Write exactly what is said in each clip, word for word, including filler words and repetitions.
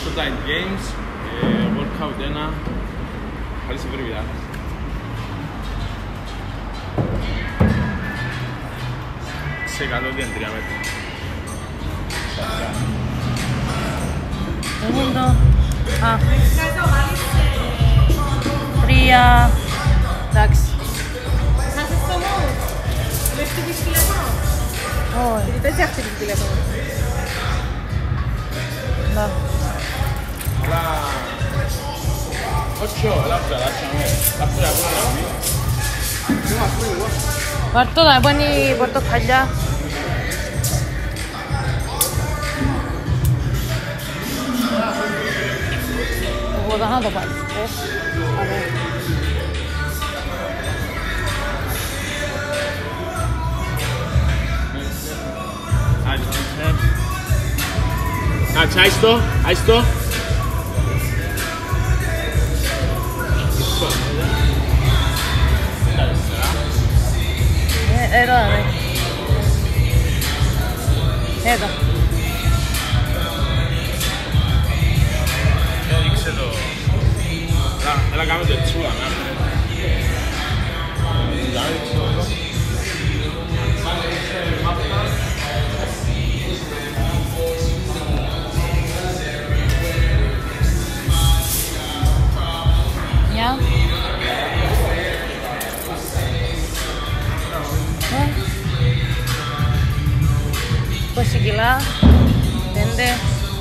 Showtime Games, eh, workout ένα, χωρίς ευρωβιά. Σε εκατό και τρία μέτρα. Segundo. Α. Τρία. Εντάξει. Θα είσαι στο μόνο. Με χτυπήσεις τηλέφωνο. Όχι. Γιατί δεν χτυπήσεις τηλέφωνο. Να. Αλλά... Όχι, λάψα, λάψα, ναι. Λάψα, λάψα. Πάρ' το, να πάνε η πορτοκαλιά. Εγώ δεν θα το πάρεις. Ωραία. Κάτσε, άιστο, άιστο. Εδώ, ναι. Εδώ. Έδειξε το... Έλα κάμε το τσούλα, να Μια. είκοσι κιλά. Πέντε.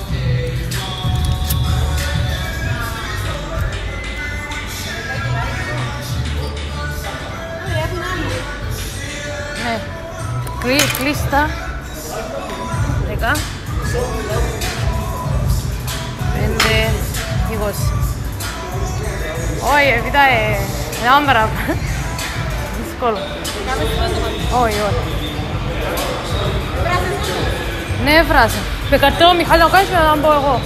Ναι. Κλεί, κλείστα. Δέκα. Πέντε. είκοσι. Όχι, επειδή είναι άμπρα. Δύσκολο. Όχι, όχι. Ναι, φράσα. Με καρτέλο Μιχάλη να κάνεις, να μπω εγώ.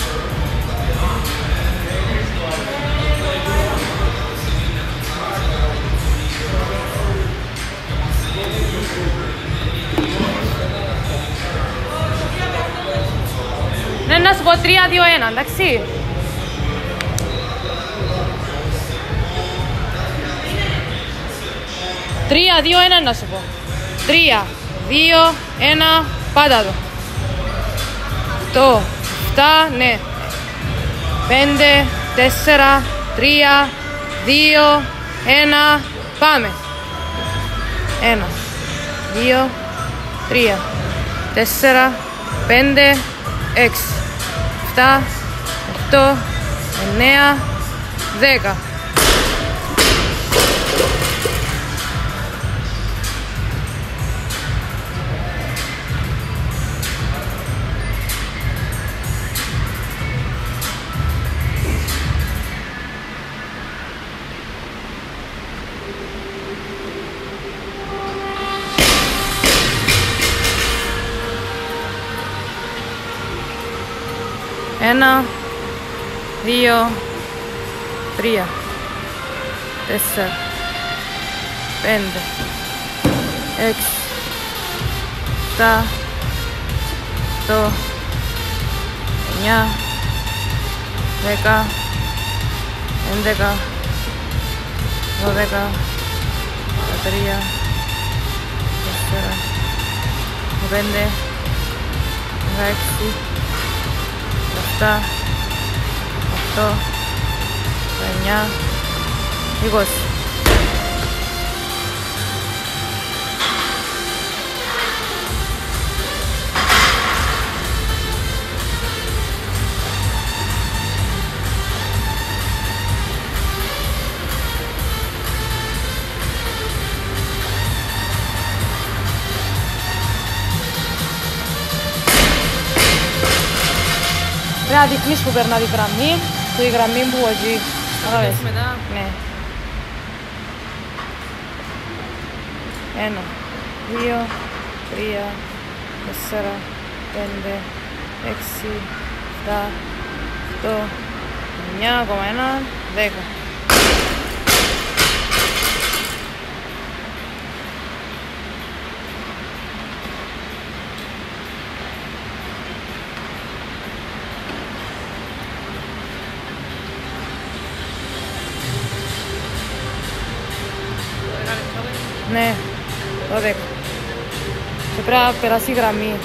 Ναι, να σου πω τρία, δύο, ένα, εντάξει. Τρία, δύο, ένα να σου πω. Τρία, δύο, ένα, πάντα το. Το, εφτά, ναι. Πέντε, τέσσερα, τρία, δύο, ένα, πάμε. Ένα, δύο, τρία, τέσσερα, πέντε, έξι, εφτά, οκτώ, εννέα, δέκα. Ένα, δύο, τρία, τέσσερα, πέντε, έξι, εφτά, οκτώ, εννιά, δέκα, έντεκα, δώδεκα, δεκατρία, τέσσερα, πέντε, δεκαέξι, εφτά, οκτώ, εννιά, είκοσι. Πρέπει να δείχνεις που περνά τη γραμμή, τη γραμμή που εκεί. Πες μετά. Ναι. Ένα, δύο, τρία, τέσσερα, πέντε, έξι, εφτά, οκτώ, εννιά, ακόμα ένα, δέκα. Ναι, δώδεκα. Και πρέπει να περάσει η γραμμή.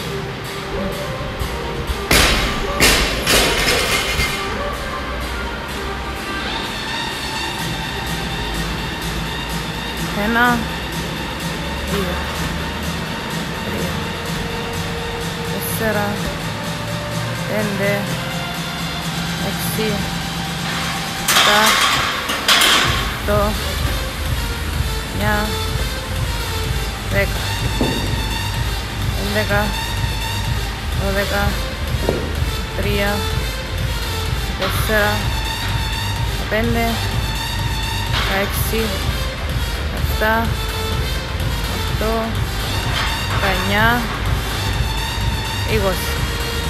Ένα, δύο, τρία, τέσσερα, πέντε, έξι, επτά, οκτώ, εννιά, δέκα, έντεκα, δώδεκα, τρία, τέσσερα, πέντε, έξι, επτά, οκτώ, δεκαεννιά, είκοσι.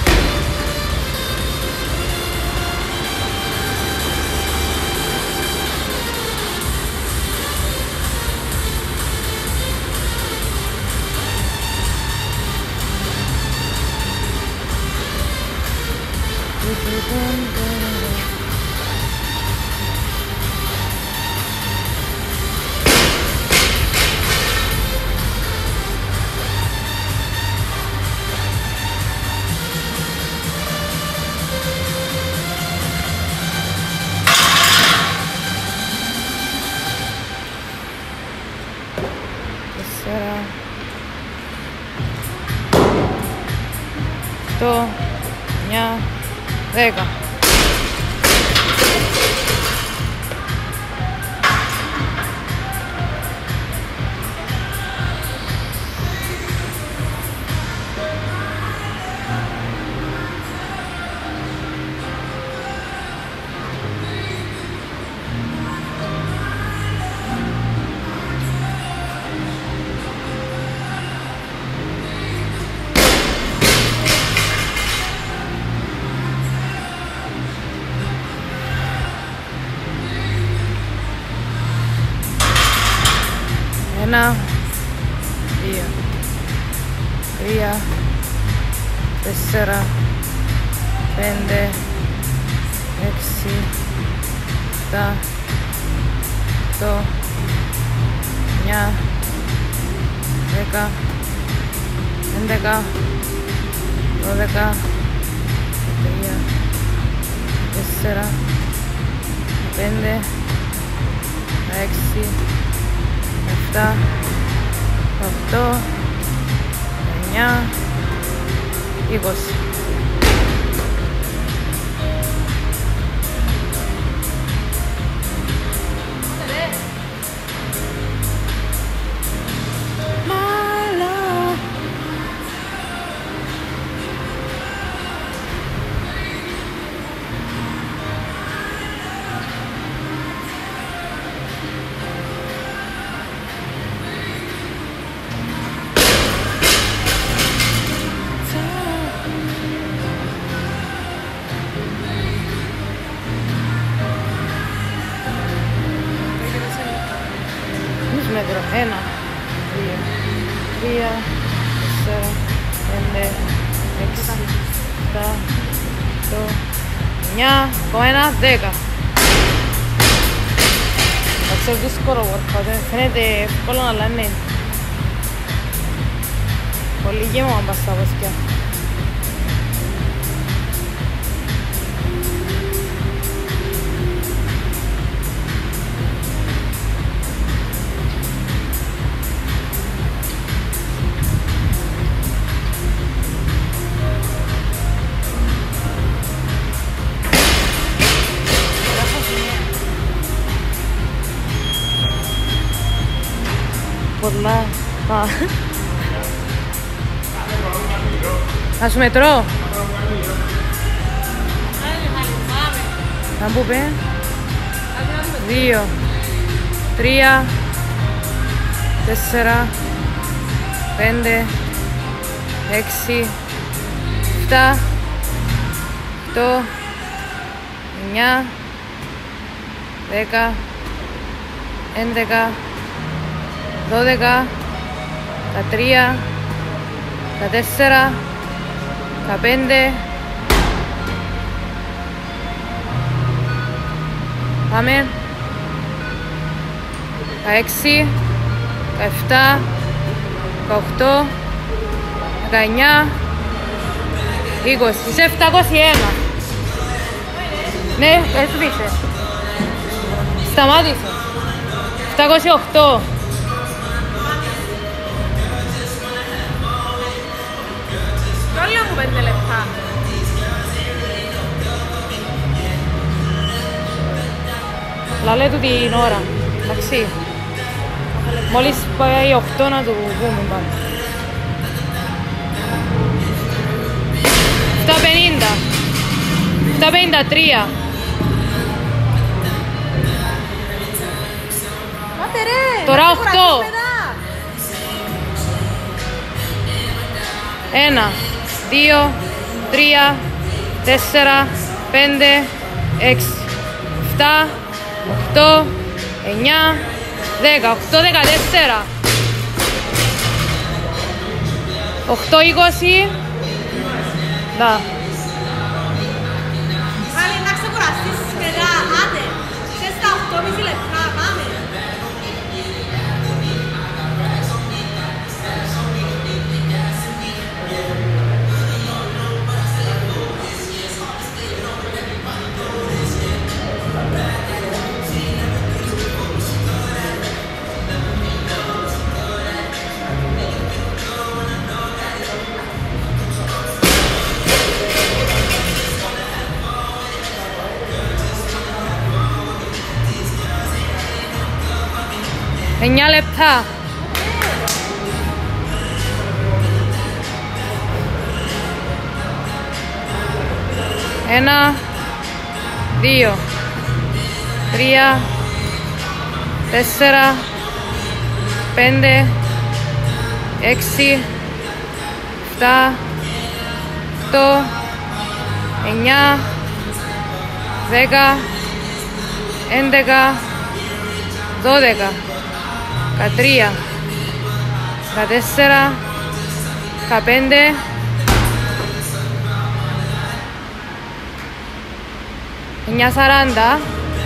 Τέσσερα, οκτώ, εννιά, δέκα. Ένα, δύο, τρία, τέσσερα, πέντε, έξι, επτά, οκτώ, εννιά, δέκα, έντεκα, δώδεκα, τρία, τέσσερα, πέντε, έξι, επτά, οκτώ, εννιά, είκοσι. Μέτρο. Ένα, δύο, τρία, τέσσερα, πέντε, έξι, επτά, οκτώ, εννιά, ένα, δέκα. Εντάξει, δύσκολο workout. Φαίνεται εύκολο, αλλά είναι πολύ γέμο αν πας στα βοσκιά. Πολλά. Να σου μετρώ. Να πούμε. Δύο, τρία, τέσσερα, πέντε, έξι, επτά, οκτώ, εννιά, δέκα, έντεκα, δώδεκα, δεκατρία, δεκατέσσερα, δεκαπέντε. Πάμε. δεκαέξι, δεκαεπτά, δεκαοκτώ, δεκαεννιά, είκοσι. Είσαι επτακόσια ένα. Ναι, έσβησε. Σταμάτησε. επτακόσια οκτώ. Όλο μου πέντε λεπτά. Λάλε του την ώρα. Εντάξει. Μόλις πάει οκτώ να του πούμε πάνω. επτακόσια πενήντα. επτακόσια πενήντα τρία. Πάτε ρε. Τώρα να οκτώ. κουραστείς μετά. ένα, δύο, τρία, τέσσερα, πέντε, έξι, επτά, οκτώ, εννιά, δέκα, οκτώ, δεκατέσσερα, οκτώ, είκοσι. Να. Άλλη να ξεκουραστείς μετά. Άντε. Είσαι στα οκτώ και μισή λεπτά. Πάμε. εννιά λεπτά. Ένα, δύο, τρία, τέσσερα, πέντε, έξι, επτά, οκτώ, εννιά, δέκα, έντεκα, δώδεκα, δεκατρία, δεκατέσσερα, δεκαπέντε, εννιά σαράντα,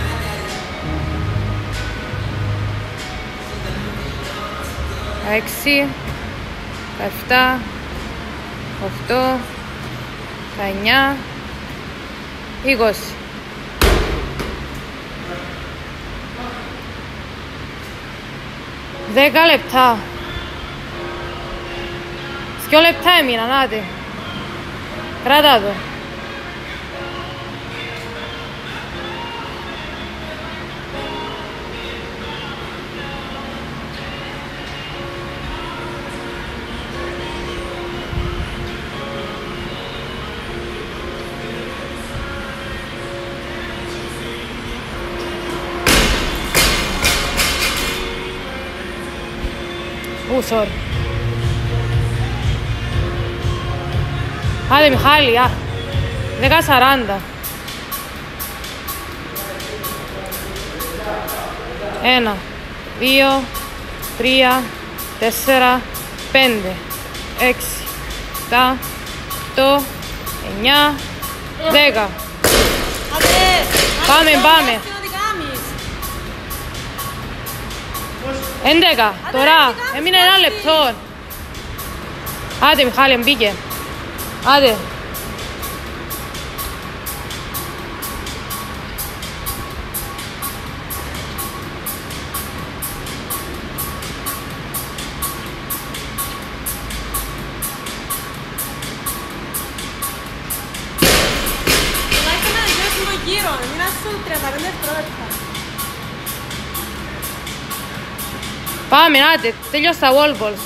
δεκαέξι, δεκαεπτά, δεκαοκτώ, δεκαεννιά, είκοσι. δέκα λεπτά. Δυο λεπτά έμειναν, άντε. Κράτα το. Ου, sorry. Άντε Μιχάλη, α. δέκα σαράντα. Ένα, δύο, τρία, τέσσερα, πέντε, έξι, επτά, οκτώ, εννιά, δέκα. Πάμε, πάμε. έντεκα, τώρα, έμεινε ένα λεπτό. Άντε Μιχάλη, μπήκε. Άντε. Γύρω, μην σου τριάντα πέντε δευτερόλεπτα. Πάμε, άντε, τέλειωσε τα wall balls.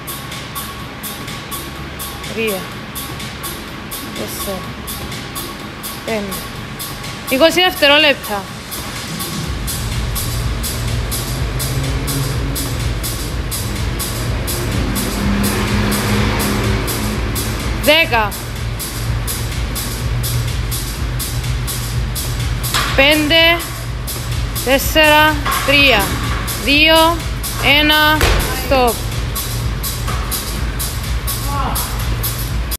Τρία, τέσσερα, πέντε, είκοσι δευτερόλεπτα. Δέκα. Πέντε, τέσσερα, τρία, δύο, ένα, stop.